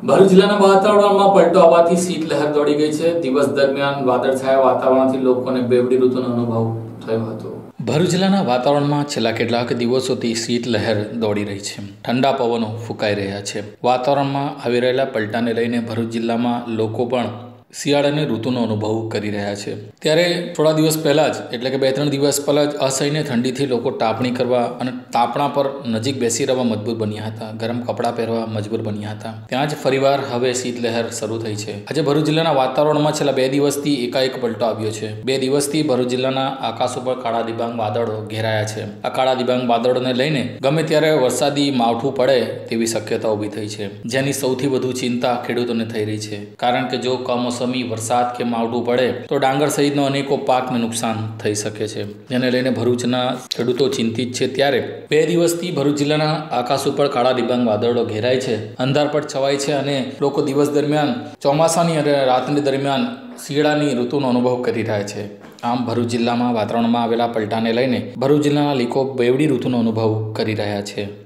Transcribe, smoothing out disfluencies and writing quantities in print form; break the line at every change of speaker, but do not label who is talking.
ભરૂચ જિલ્લાના વાતાવરણમાં પલટો આવવાથી શીતલહેર દોડી ગઈ છે। દિવસ દરમિયાન વાદળછાયા વાતાવરણથી લોકોને બેવડી ઋતુનો અનુભવ થયો હતો। ભરૂચ જિલ્લાના વાતાવરણમાં છેલ્લા કેટલાક દિવસોથી શીતલહેર દોડી રહી છે। ઠંડા પવનો ફૂંકાઈ રહ્યા છે। વાતાવરણમાં આવી રહેલા પલટાને લઈને ભરૂચ જિલ્લામાં લોકો પણ શિયાળાની ઋતુનો અનુભવ કરી રહ્યા છે। ત્યારે થોડા દિવસ પહેલાં જ એટલે કે 2-3 દિવસ પહેલાં જ અસહ્ય ઠંડીથી લોકો તાપણી કરવા અને તાપણા પર નજીક બેસી રહેવા મજબૂર બન્યા હતા। ગરમ કપડાં પહેરવા મજબૂર બન્યા હતા। ત્યાં જ ફરીવાર હવે શીતલહેર શરૂ થઈ છે। આજે ભરૂચ જિલ્લાના વાતાવરણમાં છેલ્લા 2 દિવસથી એકાએક પલટો આવ્યો છે। 2 દિવસથી ભરૂચ જિલ્લાના આકાશ ઉપર કાળા ડિબાંગ વાદળો ઘેરાયા છે। આ કાળા ડિબાંગ વાદળોને લઈને ગમે ત્યારે વરસાદી માવઠું પડે તેવી શક્યતા ઊભી થઈ છે, જેની સૌથી વધુ ચિંતા ખેડૂતોને થઈ રહી છે। કારણ કે જો કમોસમી વરસાદ કે માવઠું પડે તો ડાંગર સહિતનો અનેકો પાકને નુકસાન થઈ શકે છે, જેને લઈને ભરૂચના ખેડૂતો ચિંતિત છે। ત્યારે 2 દિવસથી ભરૂચ જિલ્લાના આકાશ ઉપર કાળા ડિબાંગ વાદળો ઘેરાય છે, અંધારપટ છવાય છે અને લોકો દિવસ દરમિયાન ચોમાસાની અને રાતની દરમિયાન શિયાળાની ઋતુનો અનુભવ કરી રહ્યા છે। આમ ભરૂચ જિલ્લામાં વાતાવરણમાં આવેલા પલટાને લઈને ભરૂચ જિલ્લાના લોકો બેવડી ઋતુનો અનુભવ કરી રહ્યા છે।